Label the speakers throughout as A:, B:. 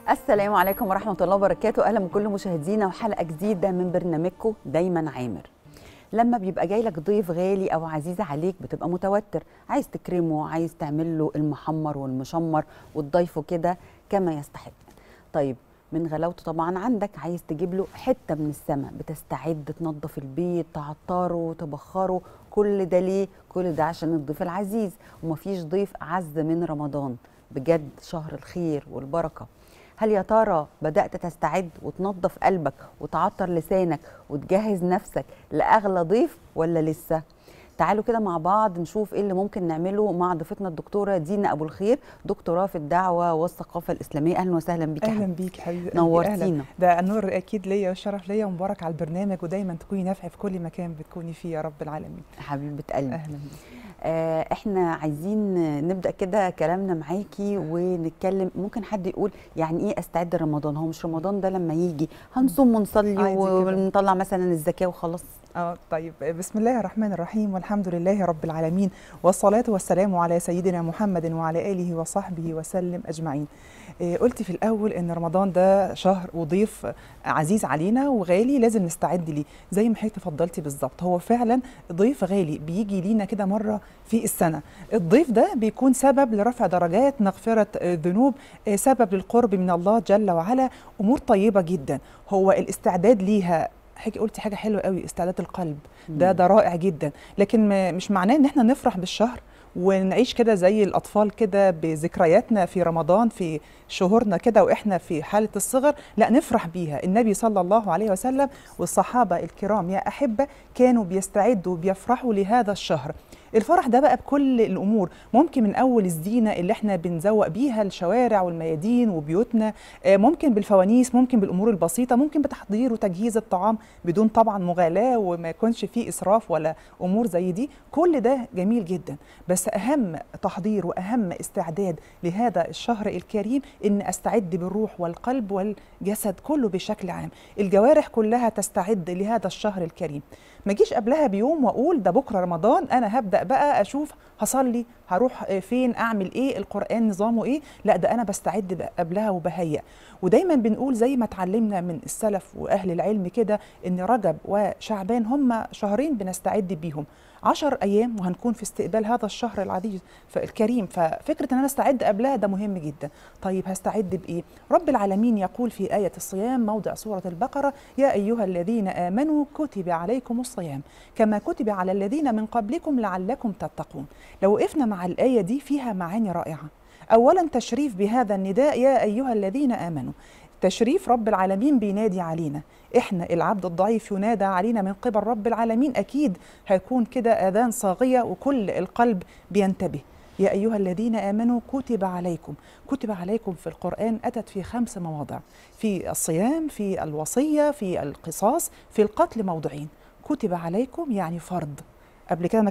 A: السلام عليكم ورحمة الله وبركاته. أهلا بكل مشاهدينا وحلقة جديدة من برنامجكم دايما عامر. لما بيبقى جاي لك ضيف غالي أو عزيز عليك بتبقى متوتر، عايز تكرمه، عايز تعمل له المحمر والمشمر وتضيفه كده كما يستحق. طيب من غلاوته طبعا عندك عايز تجيب له حتة من السماء، بتستعد تنظف البيت، تعطره، تبخره. كل ده ليه؟ كل ده عشان الضيف العزيز، ومفيش ضيف أعز من رمضان. بجد شهر الخير والبركة. هل يا ترى بدأت تستعد وتنظف قلبك وتعطر لسانك وتجهز نفسك لأغلى ضيف ولا لسه؟ تعالوا كده مع بعض نشوف ايه اللي ممكن نعمله مع ضيفتنا الدكتورة دينا أبو الخير، دكتوراه في الدعوة والثقافة الإسلامية. أهلا وسهلا بيك.
B: اهلا بيك حبيبي،
A: نورتينا.
B: ده النور اكيد ليا والشرف ليا، ومبارك على البرنامج، ودايما تكوني نافعه في كل مكان بتكوني فيه يا رب العالمين.
A: حبيبة قلبي.
B: اهلا بيك.
A: احنا عايزين نبدأ كده كلامنا معاكي ونتكلم. ممكن حد يقول يعني ايه استعد لرمضان؟ هو مش رمضان ده لما يجي هنصوم ونصلي ونطلع مثلا الزكاة وخلاص؟
B: طيب، بسم الله الرحمن الرحيم، والحمد لله رب العالمين، والصلاة والسلام على سيدنا محمد وعلى آله وصحبه وسلم أجمعين. قلت في الأول إن رمضان ده شهر وضيف عزيز علينا وغالي لازم نستعد ليه، زي ما حضرتك تفضلتي بالظبط. هو فعلا ضيف غالي بيجي لينا كده مرة في السنة. الضيف ده بيكون سبب لرفع درجات، مغفرة ذنوب، سبب للقرب من الله جل وعلا، أمور طيبة جدا. هو الاستعداد ليها، حكي قلتي حاجه حلوه قوي، استعداد القلب ده رائع جدا. لكن مش معناه ان احنا نفرح بالشهر ونعيش كده زي الاطفال كده بذكرياتنا في رمضان في شهورنا كده واحنا في حاله الصغر. لا، نفرح بيها. النبي صلى الله عليه وسلم والصحابه الكرام يا احبه كانوا بيستعدوا وبيفرحوا لهذا الشهر. الفرح ده بقى بكل الامور، ممكن من اول الزينه اللي احنا بنزوق بيها الشوارع والميادين وبيوتنا، ممكن بالفوانيس، ممكن بالامور البسيطه، ممكن بتحضير وتجهيز الطعام بدون طبعا مغالاه وما يكونش فيه اسراف ولا امور زي دي. كل ده جميل جدا، بس اهم تحضير واهم استعداد لهذا الشهر الكريم ان استعد بالروح والقلب والجسد كله بشكل عام. الجوارح كلها تستعد لهذا الشهر الكريم. ما جيش قبلها بيوم واقول ده بكره رمضان انا هبدا بقى اشوف هصلي، هروح فين، اعمل ايه، القران نظامه ايه. لا، ده انا بستعد قبلها وبهيئ. ودايما بنقول زي ما اتعلمنا من السلف واهل العلم كده ان رجب وشعبان هم شهرين بنستعد بيهم 10 أيام وهنكون في استقبال هذا الشهر العزيز الكريم. ففكرة أن أنا استعد قبلها ده مهم جدا. طيب هستعد بإيه؟ رب العالمين يقول في آية الصيام موضع سورة البقرة: يا أيها الذين آمنوا كتب عليكم الصيام كما كتب على الذين من قبلكم لعلكم تتقون. لو وقفنا مع الآية دي فيها معاني رائعة. أولا تشريف بهذا النداء يا أيها الذين آمنوا، تشريف رب العالمين بينادي علينا. احنا العبد الضعيف ينادى علينا من قبل رب العالمين، اكيد هيكون كده اذان صاغيه وكل القلب بينتبه. يا ايها الذين امنوا كتب عليكم. كتب عليكم في القران اتت في 5 مواضع: في الصيام، في الوصيه، في القصاص، في القتل، موضعين. كتب عليكم يعني فرض. قبل كده ما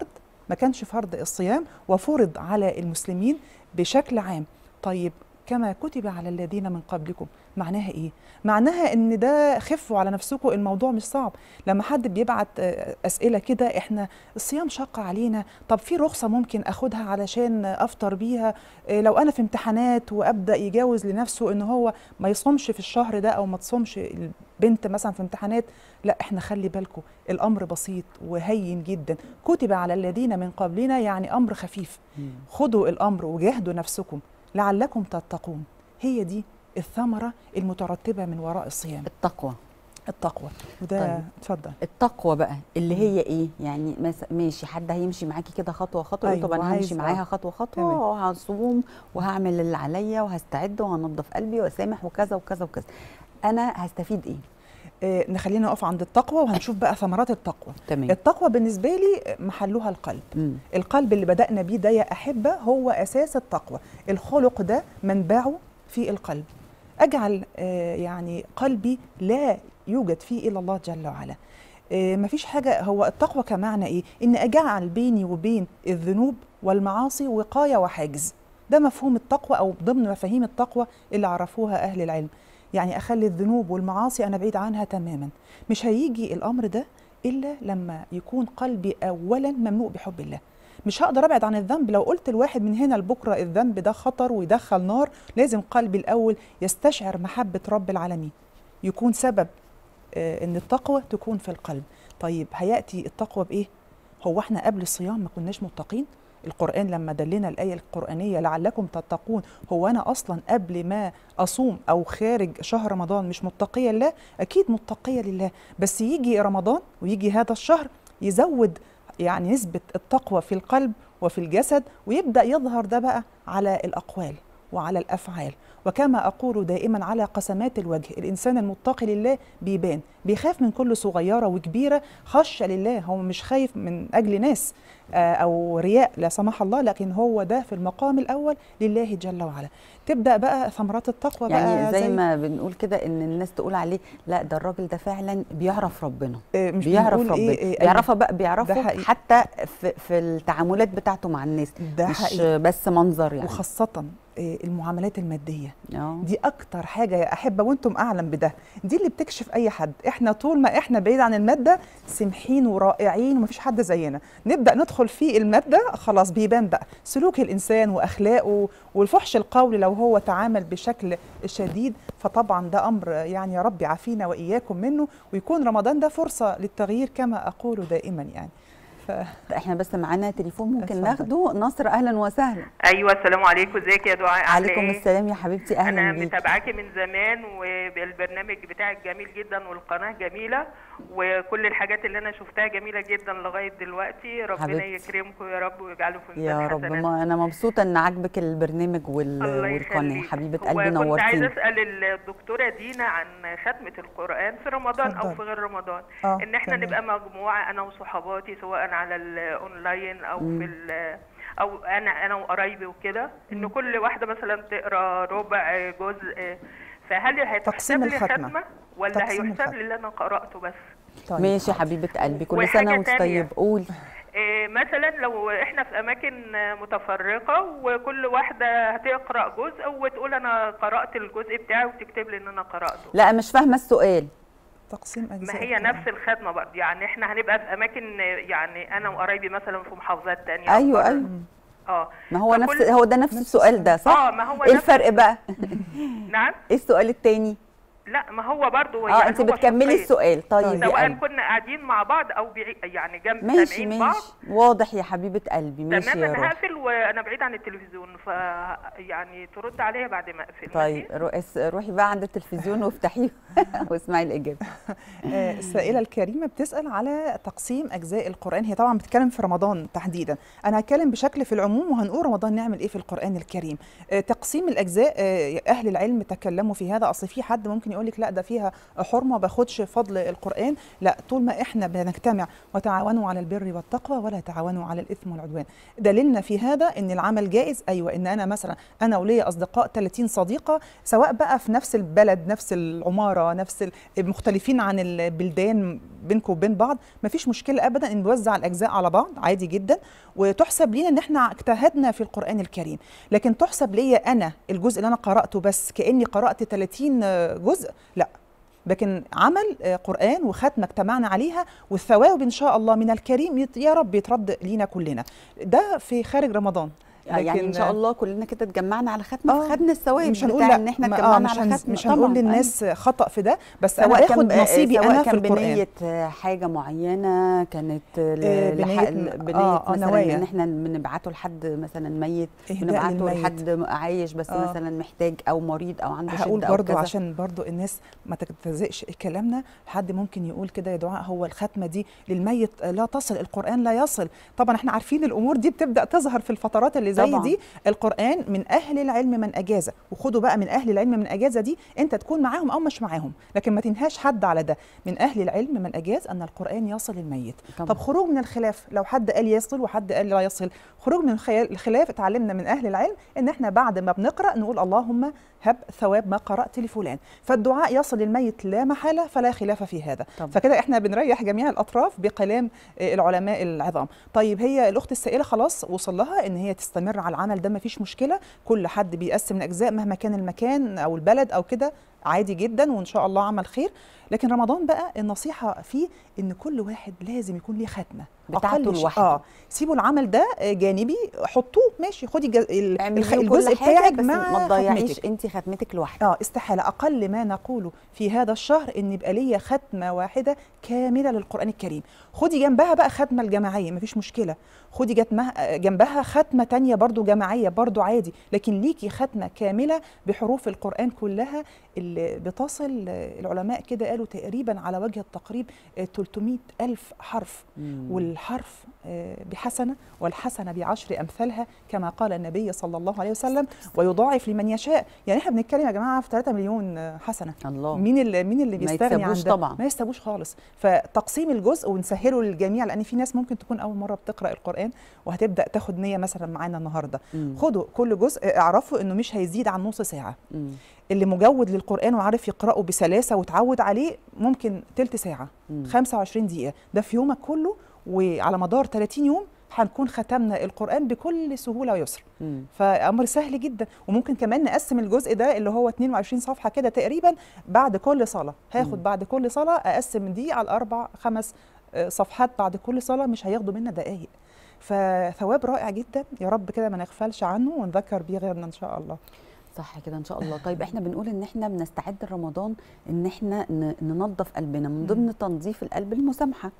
B: كانش فرض الصيام، وفرض على المسلمين بشكل عام. طيب كما كتب على الذين من قبلكم، معناها ايه؟ معناها ان ده خفوا على نفسكم، الموضوع مش صعب. لما حد بيبعت اسئله كده احنا الصيام شق علينا، طب في رخصه ممكن اخدها علشان افطر بيها لو انا في امتحانات، وابدا يجاوز لنفسه ان هو ما يصومش في الشهر ده او ما تصومش البنت مثلا في امتحانات. لا، احنا خلي بالكم الامر بسيط وهين جدا. كتب على الذين من قبلنا يعني امر خفيف. خدوا الامر وجاهدوا نفسكم لعلكم تتقون. هي دي الثمرة المترتبة من وراء الصيام، التقوى. وده
A: طيب.
B: اتفضل.
A: التقوى بقى اللي هي ايه؟ يعني ماشي، حد هيمشي معاكي كده خطوه خطوه.
B: أيوة،
A: طب انا همشي معاها خطوه خطوه وهصوم وهعمل اللي عليا وهستعد وهنضف قلبي واسامح وكذا وكذا وكذا. انا هستفيد ايه؟
B: نخلينا نقف عند التقوى وهنشوف بقى ثمرات التقوى.
A: تمام.
B: التقوى بالنسبة لي محلها القلب. القلب اللي بدأنا بيه ده يا أحبة هو أساس التقوى. الخلق ده منبعه في القلب. أجعل يعني قلبي لا يوجد فيه إلا الله جل وعلا. مفيش حاجة. هو التقوى كمعنى إيه؟ إن أجعل بيني وبين الذنوب والمعاصي وقاية وحاجز. ده مفهوم التقوى أو ضمن مفاهيم التقوى اللي عرفوها أهل العلم. يعني أخلي الذنوب والمعاصي أنا بعيد عنها تماما. مش هيجي الأمر ده إلا لما يكون قلبي أولا مملوء بحب الله. مش هقدر ابعد عن الذنب. لو قلت الواحد من هنا لبكره الذنب ده خطر ويدخل نار، لازم قلبي الاول يستشعر محبه رب العالمين، يكون سبب ان التقوى تكون في القلب. طيب هياتي التقوى بايه؟ هو احنا قبل الصيام ما كناش متقين؟ القرآن لما دلنا الآية القرآنية لعلكم تتقون، هو أنا أصلا قبل ما أصوم أو خارج شهر رمضان مش متقية لله؟ أكيد متقية لله، بس يجي رمضان ويجي هذا الشهر يزود يعني نسبة التقوى في القلب وفي الجسد، ويبدأ يظهر ده بقى على الأقوال وعلى الأفعال. وكما أقول دائما على قسمات الوجه، الإنسان المتقي لله بيبان، بيخاف من كل صغيرة وكبيرة، خشية لله، هو مش خايف من أجل ناس أو رياء لا سمح الله، لكن هو ده في المقام الأول لله جل وعلا. تبدأ بقى ثمرات التقوى
A: يعني
B: بقى
A: زي ما بنقول كده ان الناس تقول عليه لا ده الراجل ده فعلا بيعرف ربنا،
B: مش
A: بيعرف
B: بنقول
A: ربنا، بيعرفها بقى، بيعرفه حتى في التعاملات بتاعته مع الناس،
B: ده
A: مش
B: حقيقي.
A: بس منظر يعني.
B: وخاصة المعاملات المادية دي أكتر حاجة يا أحبة، وأنتم أعلم بده، دي اللي بتكشف أي حد. إحنا طول ما إحنا بعيد عن المادة سمحين ورائعين ومفيش حد زينا، نبدأ ندخل في المادة خلاص بيبان بقى سلوك الإنسان وأخلاقه والفحش القولي لو هو تعامل بشكل شديد. فطبعا ده أمر يعني يا رب يعافينا وإياكم منه، ويكون رمضان ده فرصة للتغيير كما أقول دائما يعني.
A: احنا بس معانا تليفون ممكن ناخده. نصر اهلا وسهلا.
C: ايوه السلام عليكم، ازيك يا دعاء؟
A: عليكم السلام يا حبيبتي، اهلا
C: انا
A: بيكي.
C: متابعاكي من زمان والبرنامج بتاعك جميل جدا والقناه جميله وكل الحاجات اللي انا شفتها جميله جدا لغايه دلوقتي. ربنا يكرمكم يا رب ويجعله في ميزان
A: حسنات يا رب.
C: ما
A: انا مبسوطه ان عاجبك البرنامج والقناه حبيبه قلبي، نورتيني.
C: كنت عايزه اسال الدكتوره دينا عن ختمه القران في رمضان او في غير رمضان، ان احنا نبقى مجموعه انا وصحباتي سواء على الاونلاين او في او انا وقرايبي وكده، ان كل واحده مثلا تقرا ربع جزء، فهل هيتحسب لي ختمه ولا هيحسب لي اللي انا قراته بس؟
A: طيب ماشي يا حبيبه قلبي، كل سنه وانت طيب. قولي.
C: مثلا لو احنا في اماكن متفرقه وكل واحده هتقرا جزء وتقول انا قرات الجزء بتاعي وتكتب لي ان انا قراته.
A: لا مش فاهمه السؤال.
B: تقسيم أجزاء.
C: ما هي نفس الختمه برضه، يعني احنا هنبقى في اماكن، يعني انا وقرايبي مثلا في محافظات ثانيه.
A: ايوه ما هو هو ده نفس السؤال ده صح؟
C: ما هو
A: ايه الفرق بقى؟
C: نعم.
A: ايه السؤال الثاني؟
C: لا ما هو برضه يعني
A: انت بتكملي السؤال. طيب
C: سواء كنا قاعدين مع بعض او يعني جنب سامعين بعض.
A: ماشي واضح يا حبيبه قلبي. ماشي
C: تمام. انا هقفل وانا بعيد عن التلفزيون، ف يعني ترد عليا بعد ما اقفل.
A: طيب روحي بقى عند التلفزيون وافتحيه واسمعي الاجابه.
B: السائله الكريمه بتسال على تقسيم اجزاء القران، هي طبعا بتتكلم في رمضان تحديدا، انا هتكلم بشكل في العموم وهنقول رمضان نعمل ايه في القران الكريم. تقسيم الاجزاء اهل العلم تكلموا في هذا. اصل في حد ممكن يقول لك لا ده فيها حرمه باخدش فضل القران، لا طول ما احنا بنجتمع وتعاونوا على البر والتقوى ولا تعاونوا على الاثم والعدوان. دليلنا في هذا ان العمل جائز. ايوه ان انا مثلا انا وليا اصدقاء 30 صديقه سواء بقى في نفس البلد نفس العماره نفس مختلفين عن البلدان بينكم وبين بعض، مفيش مشكله ابدا ان نوزع الاجزاء على بعض عادي جدا، وتحسب لينا ان احنا اجتهدنا في القران الكريم. لكن تحسب ليا انا الجزء اللي انا قراته بس كاني قرات 30 جزء، لا، لكن عمل قرآن وختمة اجتمعنا عليها، والثواب إن شاء الله من الكريم يا رب يترد لينا كلنا. ده في خارج رمضان.
A: يعني ان شاء الله كلنا كده اتجمعنا على ختمه خدنا الثواب.
B: مش هنقول
A: ان احنا اتجمعنا على ختمه،
B: مش هنقول للناس خطأ في ده، بس انا باخد نصيبي انا في القرآن.
A: بنية حاجه معينه كانت بنية مثلا ان احنا بنبعته لحد مثلا ميت، بنبعته لحد عايش بس مثلا محتاج او مريض او عنده شده او كذا.
B: هقول برضو عشان برضو الناس ما تتزقش كلامنا، حد ممكن يقول كده يا دعاء هو الختمه دي للميت لا تصل، القرآن لا يصل. طبعا احنا عارفين الامور دي بتبدا تظهر في الفترات اللي زي دي. القرآن من أهل العلم من أجازة، وخدوا بقى من أهل العلم من أجازة دي أنت تكون معاهم أو مش معاهم، لكن ما تنهاش حد على ده. من أهل العلم من أجاز أن القرآن يصل للميت. طب خروج من الخلاف، لو حد قال يصل وحد قال لا يصل، خروج من الخلاف اتعلمنا من أهل العلم إن احنا بعد ما بنقرأ نقول اللهم هب ثواب ما قرأت لفلان، فالدعاء يصل للميت لا محالة فلا خلاف في هذا. فكده احنا بنريح جميع الأطراف بقلام العلماء العظام. طيب هي الأخت السائلة خلاص وصل لها إن هي تستمر على العمل ده، ما فيش مشكلة، كل حد بيقسم الأجزاء مهما كان المكان أو البلد أو كده عادي جدا، وإن شاء الله عمل خير. لكن رمضان بقى النصيحة فيه إن كل واحد لازم يكون ليه ختمة،
A: بتاعته لوحده.
B: سيبوا العمل ده جانبي، حطوه ماشي، خدي الجزء بتاعك مع
A: ما تضيعيش انت ختمتك لوحدك.
B: استحاله. اقل ما نقوله في هذا الشهر ان يبقى ليا ختمه واحده كامله للقران الكريم. خدي جنبها بقى ختمه الجماعيه مفيش مشكله، خدي جنبها ختمه تانية برضو جماعيه برضو عادي، لكن ليكي ختمه كامله بحروف القران كلها اللي بتصل العلماء كده قالوا تقريبا على وجه التقريب 300,000 حرف. والحرف بحسنة، والحسنة ب10 أمثالها كما قال النبي صلى الله عليه وسلم، ويضاعف لمن يشاء. يعني احنا بنتكلم يا جماعة في 3 مليون حسنة.
A: الله.
B: مين اللي بيستغني عن ده؟
A: طبعا
B: ما يستبوش خالص. فتقسيم الجزء ونسهله للجميع، لأن في ناس ممكن تكون أول مرة بتقرأ القرآن وهتبدأ تاخد نية مثلا معانا النهاردة. خدوا كل جزء، اعرفوا إنه مش هيزيد عن نص ساعة. اللي مجود للقرآن وعارف يقرأه بسلاسة وتعود عليه ممكن تلت ساعة، 25 دقيقة، ده في يومك كله. وعلى مدار 30 يوم هنكون ختمنا القرآن بكل سهولة ويسر. فأمر سهل جدا. وممكن كمان نقسم الجزء ده اللي هو 22 صفحة كده تقريبا بعد كل صلاة. هاخد بعد كل صلاة أقسم دي على 4-5 صفحات بعد كل صلاة، مش هياخدوا منا دقايق. فثواب رائع جدا، يا رب كده ما نغفلش عنه ونذكر بيه غيرنا إن شاء الله.
A: صح كده ان شاء الله. طيب احنا بنقول ان احنا بنستعد لرمضان ان احنا ننظف قلبنا، من ضمن تنظيف القلب المسامحه.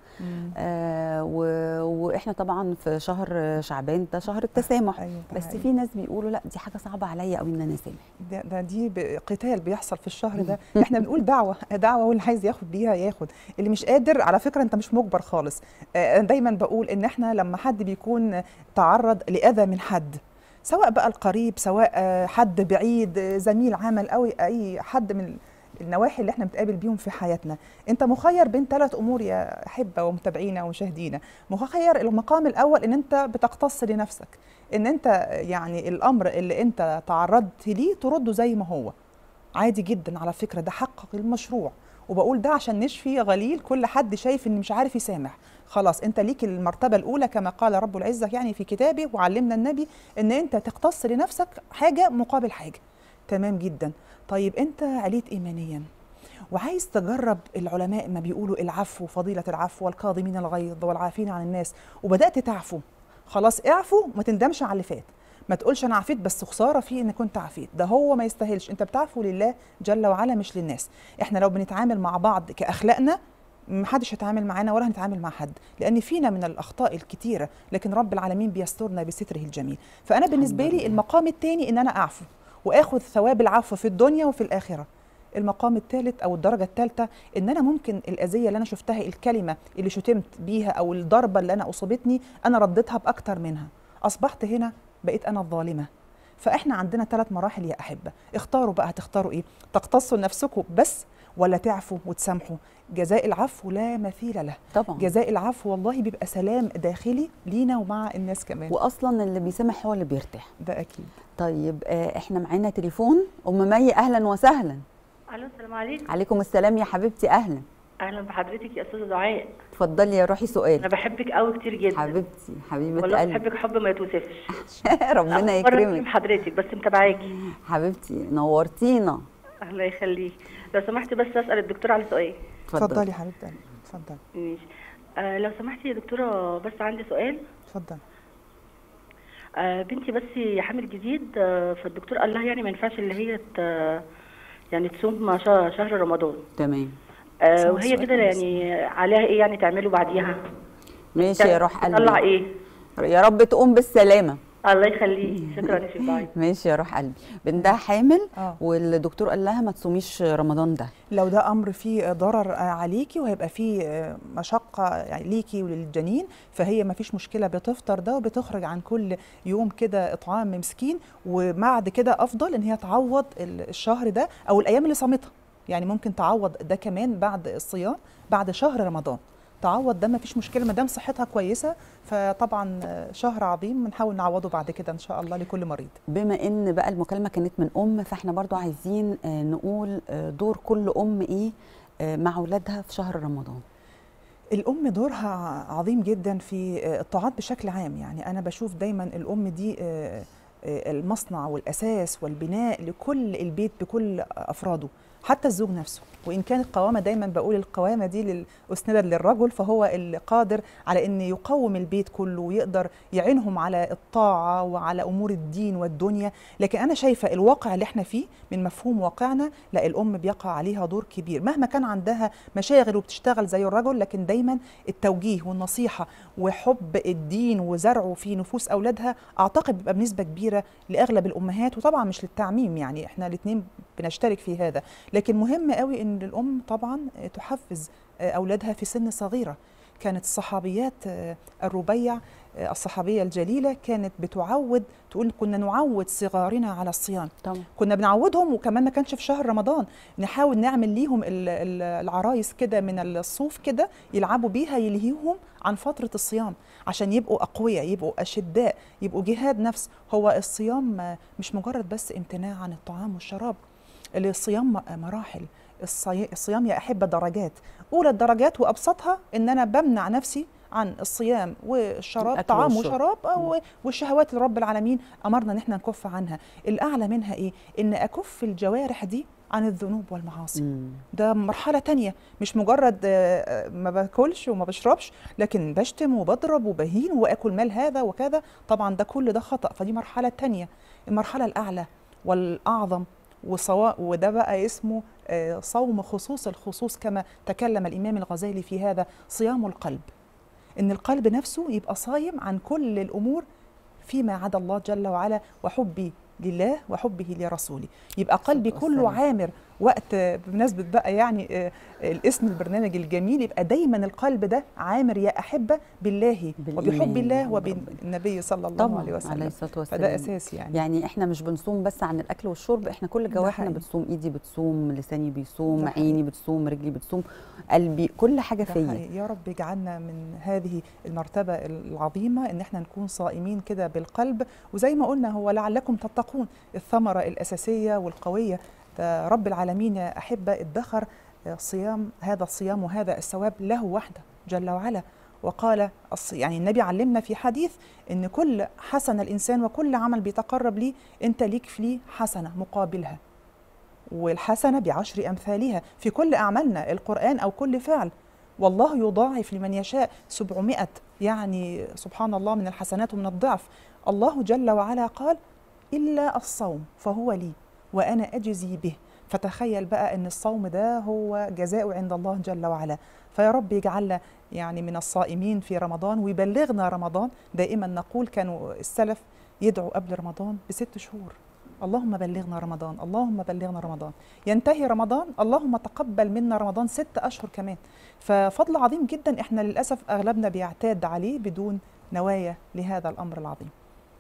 A: واحنا طبعا في شهر شعبان ده شهر التسامح.
B: أيوة
A: بس في ناس بيقولوا لا دي حاجه صعبه عليا قوي ان انا اسامح.
B: دي قتال بيحصل في الشهر ده. احنا بنقول دعوه، واللي عايز ياخد بيها ياخد، اللي مش قادر على فكره انت مش مجبر خالص. انا دايما بقول ان احنا لما حد بيكون تعرض لاذى من حد، سواء بقى القريب سواء حد بعيد زميل عمل أو أي حد من النواحي اللي احنا بنتقابل بيهم في حياتنا، انت مخير بين 3 امور يا احبه ومتابعينا ومشاهدينا. مخير المقام الاول ان انت بتقتص لنفسك، ان انت يعني الامر اللي انت تعرضت ليه ترده زي ما هو عادي جدا. على فكره ده حقك المشروع، وبقول ده عشان نشفي غليل كل حد شايف ان مش عارف يسامح. خلاص انت ليك المرتبه الاولى كما قال رب العزه يعني في كتابه وعلمنا النبي ان انت تقتص لنفسك حاجه مقابل حاجه. تمام جدا. طيب انت عليت ايمانيا وعايز تجرب العلماء ما بيقولوا العفو، فضيله العفو، والكاظمين الغيظ والعافين عن الناس، وبدات تعفو. خلاص اعفو وما تندمش على اللي فات. ما تقولش انا عفيت بس خساره فيه ان كنت عفيت، ده هو ما يستاهلش. انت بتعفو لله جل وعلا مش للناس. احنا لو بنتعامل مع بعض كاخلاقنا محدش هيتعامل معانا ولا هنتعامل مع حد، لان فينا من الاخطاء الكتيره، لكن رب العالمين بيسترنا بستره الجميل. فانا بالنسبه لي المقام الثاني ان انا اعفو واخذ ثواب العفو في الدنيا وفي الاخره. المقام الثالث او الدرجه الثالثه ان انا ممكن الاذيه اللي انا شفتها، الكلمه اللي شتمت بيها او الضربه اللي انا اصابتني، انا رديتها باكتر منها، اصبحت هنا بقيت انا الظالمه. فاحنا عندنا 3 مراحل يا احبه. اختاروا بقى، هتختاروا ايه؟ تقتصوا لنفسكم بس ولا تعفوا وتسامحوا؟ جزاء العفو لا مثيل له
A: طبعا.
B: جزاء العفو والله بيبقى سلام داخلي لينا ومع الناس كمان،
A: واصلا اللي بيسامح هو اللي بيرتاح.
B: ده اكيد.
A: طيب احنا معانا تليفون. مي اهلا وسهلا.
D: الو السلام عليكم.
A: عليكم السلام يا حبيبتي. اهلا
D: بحضرتك يا استاذه دعاء.
A: اتفضلي يا روحي. سؤال.
D: انا بحبك قوي كتير جدا
A: حبيبتي حبيبه
D: والله
A: قلبي.
D: بحبك حب ما يتوصفش.
A: ربنا يكرمك
D: حضرتك بس متابعاكي
A: حبيبتي، نورتينا.
D: الله يخليك. لو سمحتي بس اسال الدكتوره على سؤال.
B: اتفضلي حبيبتي اتفضلي.
D: ماشي. لو سمحتي يا دكتوره بس عندي سؤال.
B: اتفضل.
D: بنتي بس حامل جديد، فالدكتور قال لها يعني ما ينفعش اللي هي يعني تصوم شهر رمضان.
A: تمام.
D: وهي كده يعني عليها ايه يعني تعمله بعديها؟
A: ماشي يا روح قلبي.
D: تطلع ايه؟
A: يا رب تقوم بالسلامه.
D: الله يخليك. شكرا يا شيخ.
A: ماشي يا روح قلبي. بنتها حامل والدكتور قال لها ما تصوميش رمضان ده.
B: لو ده امر فيه ضرر عليكي وهيبقى فيه مشقه يعني ليكي وللجنين، فهي ما فيش مشكله بتفطر ده وبتخرج عن كل يوم كده اطعام مسكين. وبعد كده افضل ان هي تعوض الشهر ده او الايام اللي صامتها، يعني ممكن تعوض ده كمان بعد الصيام بعد شهر رمضان، تعوض ده ما فيش مشكله ما دام صحتها كويسه. فطبعا شهر عظيم بنحاول نعوضه بعد كده ان شاء الله لكل مريض.
A: بما ان بقى المكالمه كانت من فاحنا برضو عايزين نقول دور كل ايه مع اولادها في شهر رمضان.
B: الام دورها عظيم جدا في الطاعات بشكل عام. يعني انا بشوف دايما الام دي المصنع والاساس والبناء لكل البيت بكل افراده. حتى الزوج نفسه. وإن كانت القوامة دايما بقول القوامة دي أسندت للرجل، فهو اللي قادر على أن يقوم البيت كله ويقدر يعينهم على الطاعة وعلى أمور الدين والدنيا. لكن أنا شايفة الواقع اللي احنا فيه من مفهوم واقعنا، لا، الأم بيقع عليها دور كبير مهما كان عندها مشاغل وبتشتغل زي الرجل، لكن دايما التوجيه والنصيحة وحب الدين وزرعه في نفوس أولادها أعتقد بيبقى بنسبة كبيرة لأغلب الأمهات، وطبعا مش للتعميم، يعني احنا الاثنين بنشترك في هذا. لكن مهم قوي ان الام طبعا تحفز اولادها في سن صغيره. كانت الصحابيات الربيع الصحابيه الجليله كانت بتعود، تقول كنا نعود صغارنا على الصيام طبعا. كنا بنعودهم، وكمان ما كانش في شهر رمضان، نحاول نعمل ليهم العرايس كده من الصوف كده يلعبوا بيها، يلهيهم عن فتره الصيام عشان يبقوا اقوياء، يبقوا اشداء، يبقوا جهاد نفس. هو الصيام مش مجرد بس امتناع عن الطعام والشراب، الصيام مراحل. الصيام يا أحبة درجات، أولى الدرجات وأبسطها إن أنا بمنع نفسي عن الصيام والشراب، طعام وشراب والشهوات اللي رب العالمين أمرنا إن احنا نكف عنها. الأعلى منها إيه؟ إن أكف الجوارح دي عن الذنوب والمعاصي. ده مرحلة تانية، مش مجرد ما باكلش وما بشربش، لكن بشتم وبضرب وبهين وأكل مال هذا وكذا. طبعا ده كل ده خطأ، فدي مرحلة تانية. المرحلة الأعلى والأعظم وده بقى اسمه صوم خصوص الخصوص، كما تكلم الإمام الغزالي في هذا، صيام القلب. إن القلب نفسه يبقى صايم عن كل الأمور فيما عدا الله جل وعلا وحبي لله وحبه لرسوله. يبقى قلبي كله عامر. وقت بمناسبة بقى يعني الاسم البرنامج الجميل، يبقى دايما القلب ده عامر يا أحبة بالله وبحب الله وبالنبي صلى الله عليه وسلم.
A: عليه الصلاة والسلام.
B: فده أساسي يعني
A: احنا مش بنصوم بس عن الأكل والشرب، احنا كل جوارحنا بتصوم. ايدي بتصوم، لساني بيصوم، عيني بتصوم، رجلي بتصوم، قلبي، كل حاجة فيا.
B: يا رب يجعلنا من هذه المرتبة العظيمة، ان احنا نكون صائمين كده بالقلب. وزي ما قلنا هو لعلكم تتقون، الثمرة الأساسية والقوية رب العالمين يا أحبة ادخر صيام، هذا الصيام وهذا الثواب له وحده جل وعلا. وقال يعني النبي علمنا في حديث ان كل حسنة الإنسان وكل عمل بيتقرب ليه انت ليك فيه حسنة مقابلها، والحسنة ب10 أمثالها في كل أعمالنا، القرآن أو كل فعل. والله يضاعف لمن يشاء 700، يعني سبحان الله من الحسنات ومن الضعف. الله جل وعلا قال إلا الصوم فهو لي وأنا أجزي به. فتخيل بقى أن الصوم ده هو جزاؤه عند الله جل وعلا. فيا رب يجعلنا يعني من الصائمين في رمضان ويبلغنا رمضان. دائما نقول كانوا السلف يدعوا قبل رمضان ب6 شهور، اللهم بلغنا رمضان، اللهم بلغنا رمضان. ينتهي رمضان، اللهم تقبل منا رمضان 6 أشهر كمان. ففضل عظيم جدا احنا للأسف أغلبنا بيعتاد عليه بدون نوايا لهذا الأمر العظيم.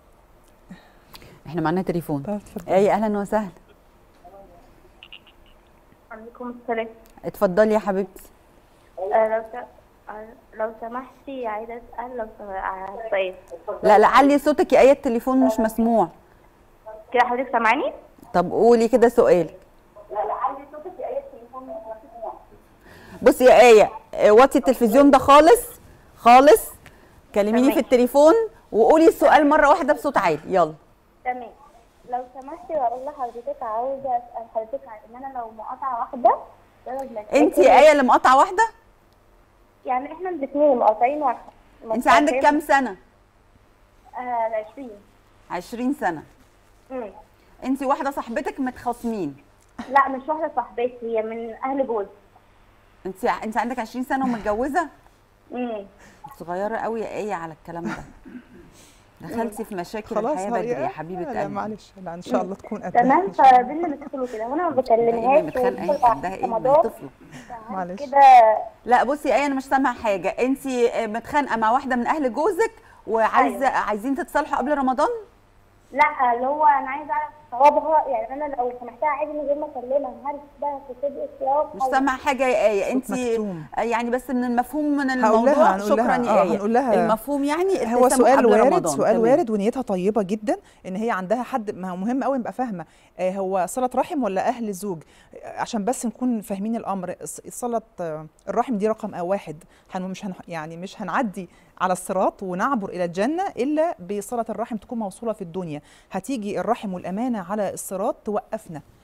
A: احنا معنا تليفون. اي اهلا وسهلا.
E: عليكم السلام.
A: اتفضلي يا حبيبتي.
E: لو سمحتي عايزه اسال على سؤال.
A: لا علي صوتك يا ايه، التليفون مش مسموع
E: كده. حضرتك سامعاني؟
A: طب قولي كده سؤالك.
E: لا علي صوتك يا ايه، التليفون مش مسموع.
A: بصي يا ايه، وطي التلفزيون ده خالص خالص، كلميني في التليفون وقولي السؤال مره واحده بصوت عالي. يلا.
E: تمام. لو سمحتي واقول لحضرتك، عاوزه اسال حضرتك ان انا لو مقاطعه واحده.
A: انت يا ايه اللي مقاطعه واحده؟
E: يعني احنا الاثنين مقاطعين واحده.
A: انت عندك كام سنه؟
E: 20.
A: 20 سنه. انت واحده صاحبتك متخاصمين؟
E: لا مش واحده صاحبتي، هي من اهل جوزي.
A: انت عندك 20 سنه ومتجوزه؟ صغيره قوي يا ايه على الكلام ده. دخلتي في مشاكل الحياه بدري يا حبيبه قلبي.
B: لا معلش، لا ان شاء الله تكون قدها.
E: تمام. فبينا مشاكل كده وانا ما بكلمهاش.
A: متخانقه قدها ايه؟ ما طفله.
B: معلش
E: كده.
A: لا بصي يا ايه، انا مش سامعه حاجه. انت متخانقه مع واحده من اهل جوزك وعايزه عايزين تتصالحوا قبل رمضان؟
E: لا اللي هو انا عايزه اعرف ثوابها، يعني انا لو سمحتها عادي من غير ما اكلمها، هل ده في صدق الثواب؟
A: مش سامعه حاجه يا ايه. انت يعني بس من المفهوم من الموضوع. شكرا يا ايه.
B: هنقول لها
A: المفهوم يعني
B: هو سؤال وارد، سؤال وارد ونيتها طيبه جدا ان هي عندها حد. ما هو مهم قوي نبقى فاهمه هو صله رحم ولا اهل الزوج، عشان بس نكون فاهمين الامر. صله الرحم دي رقم 1. يعني مش هنعدي على الصراط ونعبر إلى الجنة إلا بصلة الرحم تكون موصولة في الدنيا. هتيجي الرحم والأمانة على الصراط توقفنا.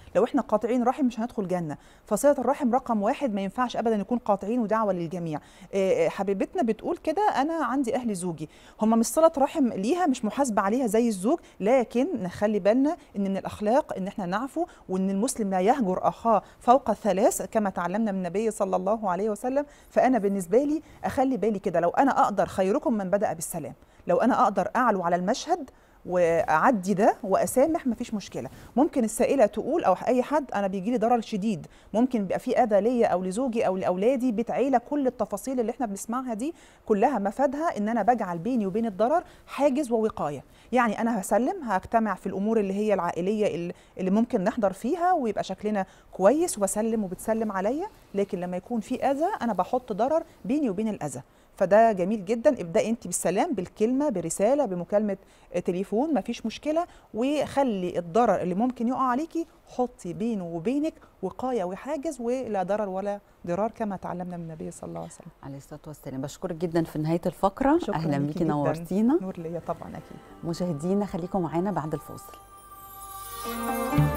B: لو احنا قاطعين رحم مش هندخل جنه. فصله الرحم رقم 1 ما ينفعش ابدا نكون قاطعين، ودعوه للجميع. حبيبتنا بتقول كده انا عندي اهل زوجي، هم مش صله رحم ليها، مش محاسبه عليها زي الزوج، لكن نخلي بالنا ان من الاخلاق ان احنا نعفو، وان المسلم لا يهجر اخاه فوق 3 كما تعلمنا من النبي صلى الله عليه وسلم. فانا بالنسبه لي اخلي بالي كده، لو انا اقدر خيركم من بدأ بالسلام، لو انا اقدر اعلو على المشهد واعدي ده واسامح مفيش مشكله. ممكن السائله تقول او اي حد انا بيجي لي ضرر شديد، ممكن يبقى في اذى ليا او لزوجي او لاولادي، بيت عيله، كل التفاصيل اللي احنا بنسمعها دي كلها مفادها ان انا بجعل بيني وبين الضرر حاجز ووقايه. يعني انا هسلم، هجتمع في الامور اللي هي العائليه اللي ممكن نحضر فيها ويبقى شكلنا كويس، وبسلم وبتسلم عليا، لكن لما يكون في اذى انا بحط ضرر بيني وبين الاذى. فده جميل جدا. ابدأي انت بالسلام، بالكلمه، برساله، بمكالمه تليفون، مفيش مشكله. وخلي الضرر اللي ممكن يقع عليكي حطي بينه وبينك وقايه وحاجز، ولا ضرر ولا ضرار كما تعلمنا من النبي صلى الله عليه وسلم
A: عليه الصلاه والسلام. بشكرك جدا في نهايه الفقره. اهلا بيكي، نورتينا.
B: نور ليا طبعا. اكيد
A: مشاهدينا خليكم معانا بعد الفاصل.